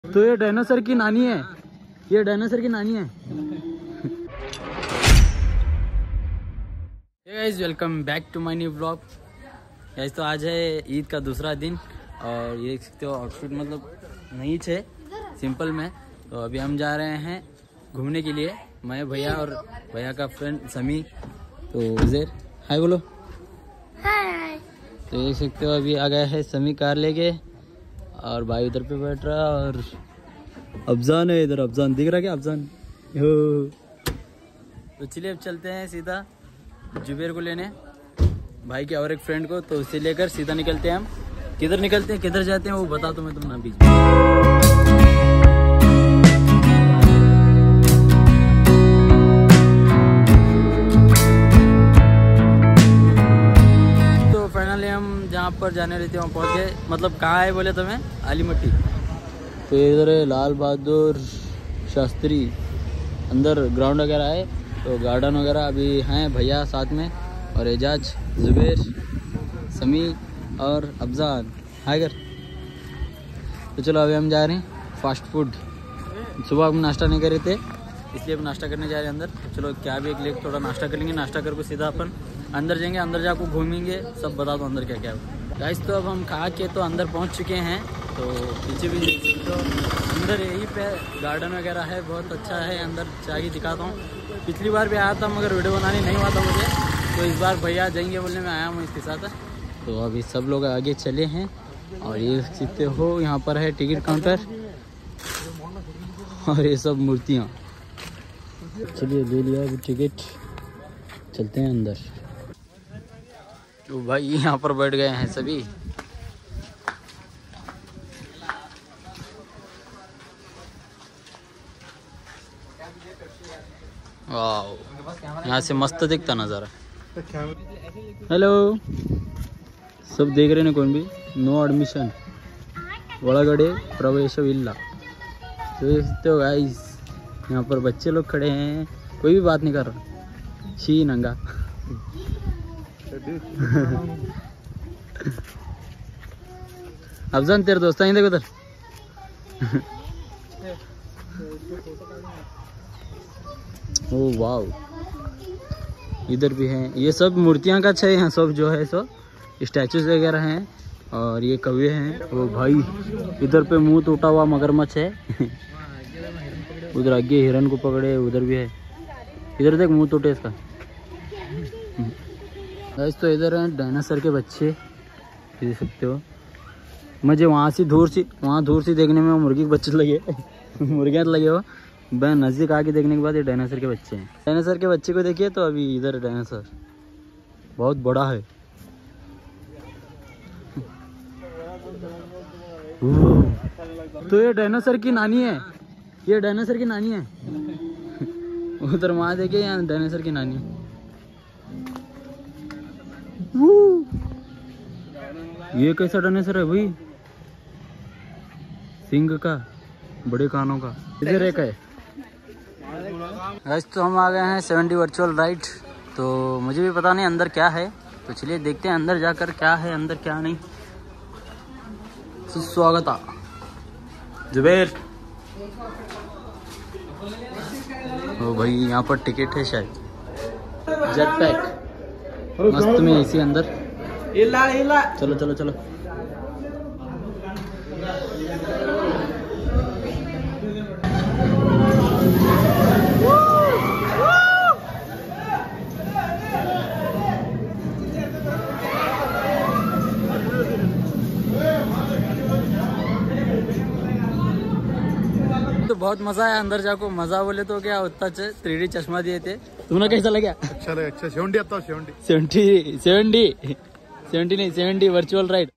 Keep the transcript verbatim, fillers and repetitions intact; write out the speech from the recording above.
तो ये डायनासोर की नानी है, ये डायनासोर की नानी है। Hey guys, welcome back to my new blog. Guys तो आज है ईद का दूसरा दिन और ये देख सकते हो आउटफिट मतलब नहीं है, सिंपल में। तो अभी हम जा रहे हैं घूमने के लिए, मैं भैया और भैया का फ्रेंड समी। तो उजेर हाय बोलो। हाय। तो देख सकते हो अभी आ गया है समी कार लेके और भाई उधर पे बैठ रहा और अफजान है इधर। अफजान दिख रहा क्या? अफजान हो। तो चलिए अब चलते हैं सीधा जुबेर को लेने, भाई के और एक फ्रेंड को। तो उसे लेकर सीधा निकलते हैं हम। किधर निकलते हैं किधर जाते हैं वो बता दो मैं तुम ना बीच हम जहाँ पर जाने रहते हैं वहाँ पहुँच गए। मतलब कहाँ है बोले तो मैं आलीमट्टी। तो इधर है लाल बहादुर शास्त्री, अंदर ग्राउंड वगैरह है, तो गार्डन वगैरह अभी हैं भैया साथ में और एजाज, जुबेर, समी और अफजान। हाय कर। तो चलो अभी हम जा रहे हैं फास्ट फूड। सुबह हम नाश्ता नहीं कर रहे थे इसलिए अब नाश्ता करने जा रहे हैं अंदर। तो चलो क्या भी एक लेक थोड़ा नाश्ता कर लेंगे, नाश्ता करके सीधा अपन अंदर जाएंगे। अंदर जाकर घूमेंगे, सब बता दो अंदर क्या क्या है। गाइस तो अब हम खा के तो अंदर पहुंच चुके हैं। तो पीछे भी तो अंदर यहीं पे गार्डन वगैरह है, बहुत अच्छा है। अंदर जाके दिखाता हूँ। पिछली बार भी आया था मगर वीडियो बनाने नहीं हुआ था मुझे, तो इस बार भैया जाएंगे बोलने में आया हूँ इसके साथ। तो अभी सब लोग आगे चले हैं और ये सीखते हो यहाँ पर है टिकट काउंटर और ये सब मूर्तियाँ। चलिए ले लिया अभी टिकट, चलते हैं अंदर। तो भाई यहाँ पर बैठ गए हैं सभी। वाह, यहाँ से मस्त दिखता नज़ारा। हेलो, सब देख रहे हैं कौन भी। नो एडमिशन ಒಳಗಡೆ ಪ್ರವೇಶವಿಲ್ಲ। तो देखते हो गाइस यहाँ पर बच्चे लोग खड़े हैं, कोई भी बात नहीं कर रहा। शी नंगा अफजान तेरे दोस्त आए उधर। ओ वाओ, इधर भी हैं। ये सब मूर्तियां का है यहाँ, सब जो है सब स्टैचूज वगैरह हैं। और ये कौवे हैं। वो भाई इधर पे मुंह टूटा हुआ मगरमच्छ है उधर आगे हिरन को पकड़े, उधर भी है। इधर देख मुंह टूटे इसका। गाइस तो इधर हैं डायनासोर के बच्चे, देख सकते हो। मुझे वहाँ से दूर से वहाँ दूर से देखने में मुर्गी के बच्चे लगे मुर्गियाँ लगे हो। मैं नज़दीक आके देखने के बाद ये डायनासोर के बच्चे हैं। डायनासोर के बच्चे को देखिए तो अभी इधर डायनासोर बहुत बड़ा है। तो ये डायनासोर की नानी है, ये डायनासोर की नानी है उधर वहाँ देखिए, यहाँ डायनासोर की नानी। ये कैसा डायनासोर है भाई? सिंह का, बड़े कानों का। इधर एक है। आज तो हम आ गए हैं सेवेंटी वर्चुअल राइड। तो मुझे भी पता नहीं अंदर क्या है, तो चलिए देखते हैं अंदर जाकर क्या है अंदर क्या नहीं। सुस्वागत जुबेर। ओ भाई यहाँ पर टिकट है शायद। जेट पैक मस्त में इसी अंदर। चलो चलो चलो। तो बहुत मजा आया अंदर जाको। मजा बोले तो क्या उतना थ्री डी चश्मा दिए थे। तुम्हें कैसा लगा? अच्छा लगा। अच्छा सेवेंटी आता सेवेंटी सेवेंटी सेवेंटी सेवेंटी नहीं सेवेंटी वर्चुअल राइड।